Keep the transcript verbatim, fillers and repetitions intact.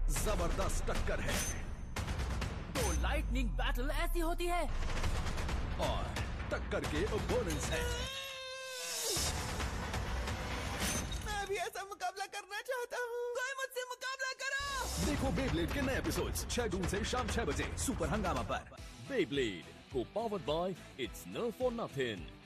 जबरदस्त टक्कर है। तो लाइटनिंग बैटल ऐसी होती है और टक्कर के ओपोनेंट्स हैं। मैं भी ऐसा मुकाबला करना चाहता हूँ। कोई मुझसे मुकाबला करो। देखो बेब्लेड के नए एपिसोड्स छह जून से शाम छह बजे सुपर हंगामा पर। Beyblade, co-powered by It's Nerf for Nothing.